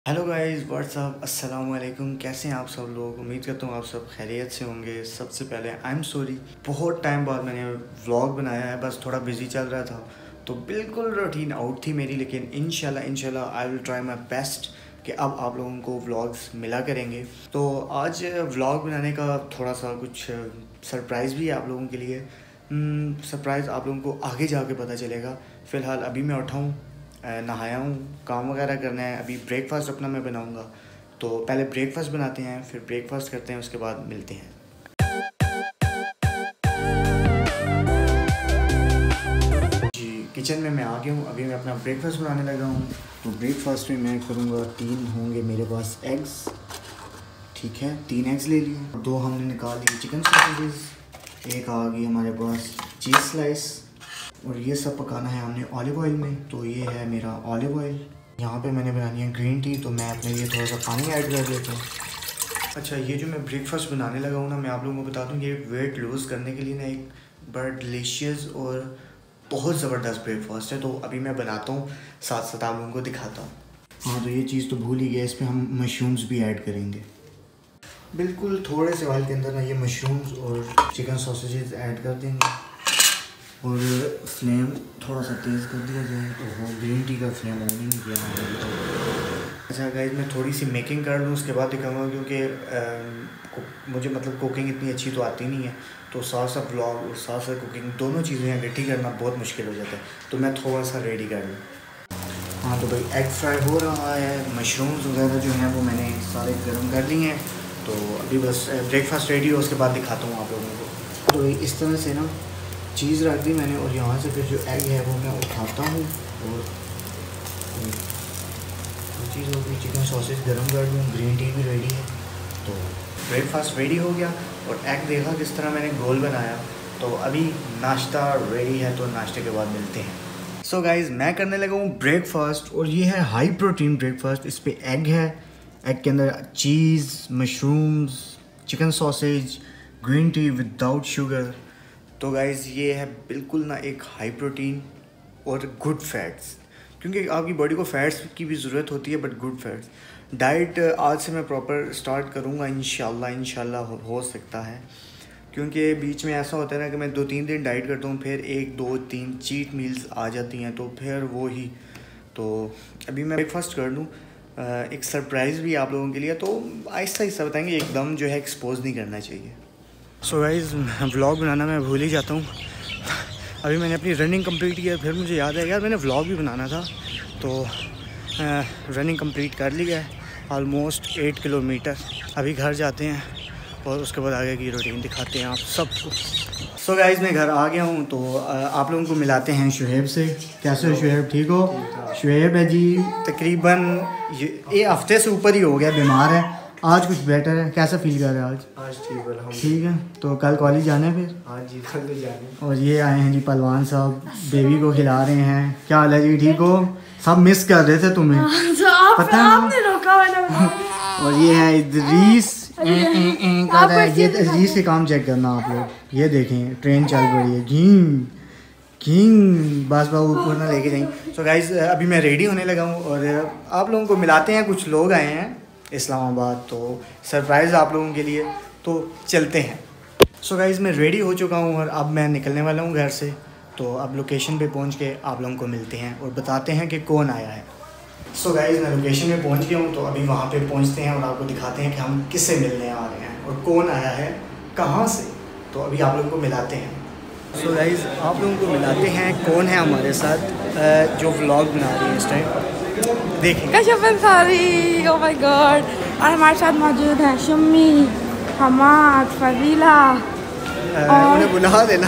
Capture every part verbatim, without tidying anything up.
Hello guys what's up अस्सलाम वालेकुम। कैसे हैं आप सब लोग? उम्मीद करता हूँ आप सब खैरियत से होंगे। सबसे पहले आई एम सॉरी, बहुत टाइम बाद मैंने व्लॉग बनाया है, बस थोड़ा बिजी चल रहा था तो बिल्कुल रूटीन आउट थी मेरी। लेकिन इंशाल्लाह इंशाल्लाह I will try my best कि अब आप लोगों को व्लॉग्स मिला करेंगे। तो आज व्लॉग बनाने का थोड़ा सा कुछ सरप्राइज़ भी है आप लोगों के लिए। सरप्राइज़ आप लोगों को आगे जाके पता चलेगा। फ़िलहाल अभी मैं उठाऊँ, नहाया हूँ, काम वगैरह करना है, अभी ब्रेकफास्ट अपना मैं बनाऊँगा। तो पहले ब्रेकफास्ट बनाते हैं, फिर ब्रेकफास्ट करते हैं, उसके बाद मिलते हैं। जी किचन में मैं आ गया हूँ, अभी मैं अपना ब्रेकफास्ट बनाने लगा हूँ। तो ब्रेकफास्ट में मैं करूँगा, तीन होंगे मेरे पास एग्स, ठीक है, तीन एग्स ले लिए, दो हमने निकाल लिए चिकन सॉसेजेस, एक आ गई हमारे पास चीज़ स्लाइस, और ये सब पकाना है हमने ऑलिव ऑयल में। तो ये है मेरा ऑलिव ऑयल। यहाँ पे मैंने बनानी है ग्रीन टी, तो मैं अपने लिए थोड़ा सा पानी ऐड कर देता हूँ। अच्छा, ये जो मैं ब्रेकफास्ट बनाने लगा हूँ ना, मैं आप लोगों को बता दूँ, ये वेट लूज़ करने के लिए ना एक बड़ा डिलीशियस और बहुत ज़बरदस्त ब्रेकफास्ट है। तो अभी मैं बनाता हूँ, साथ साथ आप लोगों को दिखाता हूँ। हाँ, तो ये चीज़ तो भूल ही गया, इस पर हम मशरूम्स भी ऐड करेंगे। बिल्कुल थोड़े से ऑयल के अंदर ना ये मशरूम्स और चिकन सॉसेजेस ऐड कर देंगे, और फ्लेम थोड़ा सा तेज़ कर दिया जाए। तो वो ग्रीन टी का फ्लेम ऑन ही नहीं किया। अच्छा गाइस, मैं थोड़ी सी मेकिंग कर लूँ, उसके बाद दिखाऊंगा, क्योंकि मुझे मतलब कुकिंग इतनी अच्छी तो आती नहीं है। तो साथ साथ व्लॉग और साथ साथ कुकिंग दोनों चीज़ें इकट्ठी करना बहुत मुश्किल हो जाता है। तो मैं थोड़ा सा रेडी कर लूँ। हाँ, तो भाई एग फ्राई हो रहा है, मशरूम्स वगैरह जो हैं वो मैंने सारे गर्म कर लिए हैं। तो अभी बस ब्रेकफास्ट रेडी हो, उसके बाद दिखाता हूँ आप लोगों को। तो इस तरह से ना चीज़ रख दी मैंने, और यहाँ से फिर जो एग है वो मैं उठाता हूँ, और चीज़ हो गई, चिकन सॉसेज गर्म कर दूँ, ग्रीन टी भी रेडी है। तो ब्रेकफास्ट रेडी हो गया, और एग देखा किस तरह मैंने गोल बनाया। तो अभी नाश्ता रेडी है, तो नाश्ते के बाद मिलते हैं। सो so गाइज़, मैं करने लगा हूँ ब्रेकफास्ट, और ये है हाई प्रोटीन ब्रेकफास्ट। इस पर एग है, एग के अंदर cheese, mushrooms, chicken sausage, green tea without sugar. तो गाइज़ ये है बिल्कुल ना एक हाई प्रोटीन और गुड फैट्स, क्योंकि आपकी बॉडी को फैट्स की भी ज़रूरत होती है, बट गुड फैट्स। डाइट आज से मैं प्रॉपर स्टार्ट करूँगा इंशाल्लाह इंशाल्लाह हो, हो सकता है, क्योंकि बीच में ऐसा होता है ना कि मैं दो तीन दिन डाइट करता हूँ, फिर एक दो तीन चीट मील्स आ जाती हैं, तो फिर वो ही। तो अभी मैं ब्रेकफास्ट कर लूँ, एक सरप्राइज़ भी आप लोगों के लिए। तो आहिस्ता आहिस्ता बताएंगे, एकदम जो है एक्सपोज नहीं करना चाहिए। सो गाइज़, व्लॉग बनाना मैं भूल ही जाता हूँ। अभी मैंने अपनी रनिंग कंप्लीट किया, फिर मुझे याद है यार मैंने व्लॉग भी बनाना था। तो रनिंग कंप्लीट कर लिया है, ऑलमोस्ट एट किलोमीटर। अभी घर जाते हैं, और उसके बाद आगे की रूटीन दिखाते हैं आप सबको। सो गाइज़, मैं घर आ गया हूँ, तो आप लोगों को मिलाते हैं शुएब से। कैसे हो शुएब, ठीक हो? शुएब है जी, तकरीबन ये हफ्ते से ऊपर ही हो गया, बीमार है। आज कुछ बेटर है, कैसा फील कर रहा है आज? आज ठीक है, ठीक है। तो कल कॉलेज जाना है फिर? हाँ जी, कल तो जाना है। और ये आए हैं जी पहलवान साहब, बेबी को खिला रहे हैं। क्या हाल है जी, ठीक हो? सब मिस कर रहे थे तुम्हें, आप, पता आपने रोका वाला। और ये है इदरीस, ये इदरीस के काम चेक करना आप लोग। ये देखें, ट्रेन चल पड़ी है, किंग किंग बस बाबू ऊपर ना लेके जाएंगे। सो गाइज, अभी मैं रेडी होने लगा हूँ, और आप लोगों को मिलाते हैं। कुछ लोग आए हैं इस्लामाबाद, तो सरप्राइज़ आप लोगों के लिए, तो चलते हैं। सो गाइज़, मैं रेडी हो चुका हूँ, और अब मैं निकलने वाला हूँ घर से। तो अब लोकेशन पे पहुँच के आप लोगों को मिलते हैं, और बताते हैं कि कौन आया है। सो गाइज़, मैं लोकेशन पे पहुँच गया हूँ, तो अभी वहाँ पे पहुँचते हैं, और आपको दिखाते हैं कि हम किससे मिलने आ रहे हैं, और कौन आया है, कहाँ से। तो अभी आप लोगों को मिलाते हैं। सो गाइज़, आप लोगों को मिलाते हैं कौन है हमारे साथ जो व्लॉग बना रही है इस टाइम, देखें। Kashif Ansari, oh my god. और हमारे साथ मौजूद है शम्मी, हमाद, फजीला, और उन्हें बुला देना।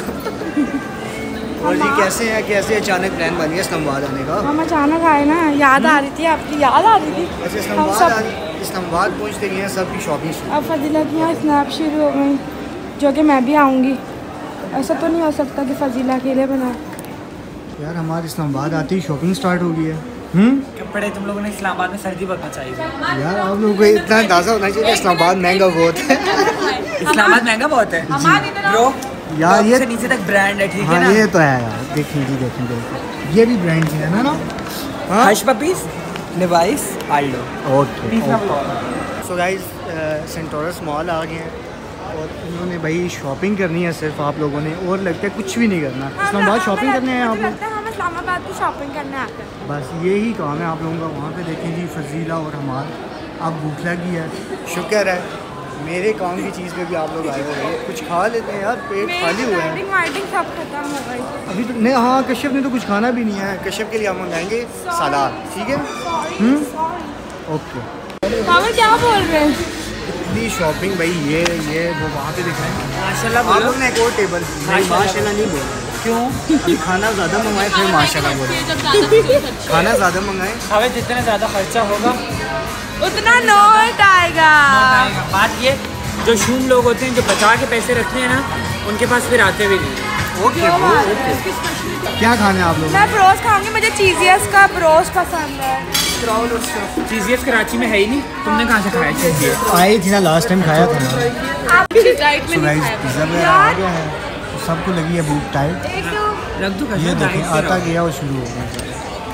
और जी कैसे हैं, कैसे अचानक प्लान बन गया इस्लामाबाद आने का? हम अचानक आए ना, याद आ रही थी आपकी, याद आ रही थी। अच्छा, इस्लामाबाद इस्लामाबाद पहुँचते गए हैं सबकी शॉपिंग शुरू। अब फजीला की यहाँ स्नैप शुरू हो गई, जो कि मैं भी आऊँगी। ऐसा तो नहीं हो सकता कि फजीला अकेले बनाए। यार हमारे इस्लामाबाद आती ही शॉपिंग स्टार्ट हो गई है। हम्म कपड़े तुम लोगों ने इस्लामाबाद में सर्दी बढ़ना चाहिए यार, आप लोगों को इतना अंदाजा होना चाहिए कि इस्लामाबाद महंगा बहुत है। इस्लामाबाद महंगा बहुत है ब्रो, यार ये से नीचे तक ब्रांड है, ठीक हाँ, है ना? ये तो है यार, देखें जी, देखें बिल्कुल, ये भी ब्रांड है ना ना। Hush Puppies, Levi's Aldo. Okay तीसरा blog. So guys Centaurus mall आ गए हैं और इन्होंने भाई शॉपिंग करनी है सिर्फ आप लोगों ने, और लगता है कुछ भी नहीं करना। इस्लामाबाद शॉपिंग करने हैं आप लोग? हम इस्लामाबाद की शॉपिंग करने आते हैं। बस यही काम है आप लोगों का। वहाँ पे देखें जी फजीला और हमार, आप भूख लगी है, शुक्र है मेरे काम की चीज़ पे भी आप लोग आए हुए हैं। कुछ खा लेते हैं यार, पेट खाली हुआ है सब खत्म हो गई अभी तो। नहीं हाँ, कश्यप ने तो कुछ खाना भी नहीं है। कश्यप के लिए हम मंगाएंगे सलाद, ठीक है? ओके। कावर क्या बोल रहे हैं? इतनी शॉपिंग भाई, ये ये वो वहाँ पे दिख रहे हैं। माशाल्लाह आप लोग ने एक और टेबल, माशाल्लाह नहीं बोल रहे। क्यों? अभी खाना ज़्यादा मंगाए फिर माशाल्लाह बोले। खाना ज़्यादा मंगाए, हमें जितना ज़्यादा खर्चा होगा उतना नोट आएगा। बात ये, जो शूम लोग होते हैं जो बचा के पैसे रखते हैं ना, उनके पास फिर आते भी नहीं। Okay okay. क्या खाना है आप लोग? मैं ब्रोस खाऊंगी, मुझे चीजियस का ब्रोस पसंद है। चीजियस कराची में है ही नहीं, तुमने कहाँ से खाया चीजियस? आई थी ना लास्ट टाइम, खाया था ना। आप किस डाइट में नहीं खाया? पिज़्ज़ा वगैरह आ गया है, सबको लगी है भूख टाइट। रख दो। ये देखें आता गया और शुरू हो गया।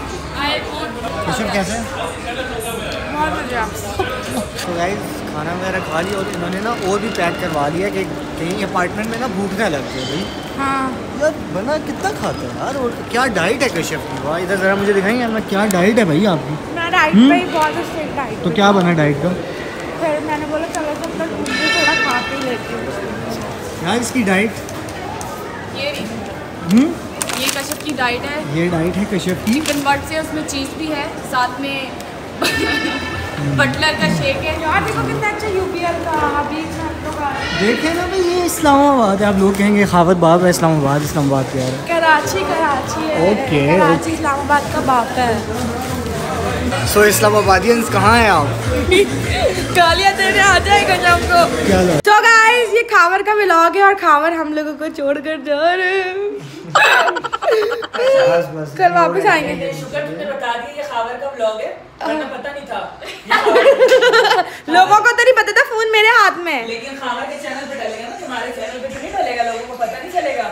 कैसे? बहुत मजा। तो गाइस खाना वगैरह खा लिया और इन्होंने ना और भी पैक करवा लिया कि कहीं अपार्टमेंट में ना भूख ना लग जाए भाई। हाँ यार बना कितना खाता है यार, और क्या डाइट है कश्यप की? वाह, इधर ज़रा मुझे दिखाएंगे ना क्या डाइट है भाई आपकी? मैं डाइट पे ही बहुत स्ट्रिक्ट डाइट। तो क्या बना डाइट का? फिर मैंने बोला चलो तब तक मुझे थोड़ा खा के लेती हूँ यार इसकी डाइट। ये हम्म ये कश्यप की डाइट है। ये डाइट है कश्यप की। कन्वर्ट से उसमें चीज़ भी है, साथ में बटलर का शेक है। यार देखो कितना अच्छा यूपीएल का अभी हम लोग आ रहे हैं। देखें ना भाई, ये इस्लामाबाद है। आप लोग कहेंगे खावत बाप है, इस्लामाबाद इस्लामाबाद क्या है? कराची कराची है। ओके, कराची इस्लामाबाद का बाप है। सो इस्लामाबादियंस कहाँ हैं आप? गालियाँ देने आ जाएगा हमको। क्या लो? तो गाइस ये खावर का व्लॉग है और खावर हम लोगों को छोड़कर जा रहे हैं। बस बस कल वापस आएंगे। शुक्र तुमने बता दिया ये खावर का ब्लॉग है, वरना पता नहीं था। लोगों को तो नहीं पता था, फोन मेरे हाथ में। लेकिन खावर के चैनल पे डलेगा ना, तुम्हारे चैनल पे तो नहीं डलेगा, लोगों को पता नहीं चलेगा।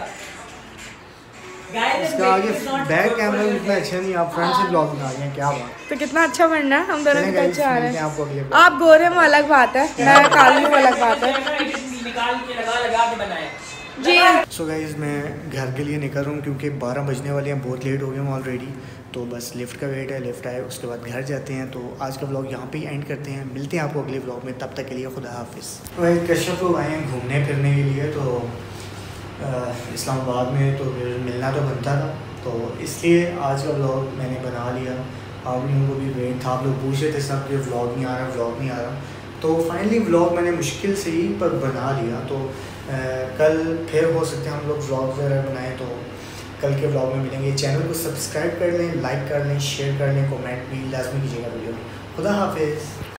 इसका आगे बैक कैमरा इतना अच्छा नहीं, आप फ्रंट से ब्लॉग बना रहे हैं, क्या बात। तो कितना अच्छा बनना है, हम दोनों चलें कितना guys, अच्छा आ रहे मिलते हैं हैं। आपको अगले vlog। आप गोरे में अलग बात है, मैं काली में अलग बात है निकाल के लगा लगा के बनाए जी। सो गाइस मैं घर के लिए निकल रहा हूँ क्योंकि बारह बजने वाले हैं, बहुत लेट हो गए हूँ ऑलरेडी। तो बस लिफ्ट का वेट है, लिफ्ट आए उसके बाद घर जाते हैं। तो आज का व्लॉग यहाँ पे ही एंड करते हैं, मिलते हैं आपको अगले व्लॉग में, तब तक के लिए खुदा हाफिज़। तो कश्यप लोग आए हैं घूमने फिरने के लिए, तो इस्लामाबाद में तो फिर मिलना तो बनता था, तो इसलिए आज का व्लॉग मैंने बना लिया। आप लोगों को भी वेट था, आप लोग पूछ रहे थे सब कि व्लॉग नहीं आ रहा व्लॉग नहीं आ रहा, तो फाइनली व्लॉग मैंने मुश्किल से ही पर बना लिया। तो आ, कल फिर हो सकते हैं हम लोग व्लॉग वगैरह बनाएं, तो कल के व्लॉग में मिलेंगे। चैनल को सब्सक्राइब कर लें, लाइक कर लें, शेयर कर लें, कमेंट भी लाजमी कीजिएगा वीडियो में। खुदा हाफिज़।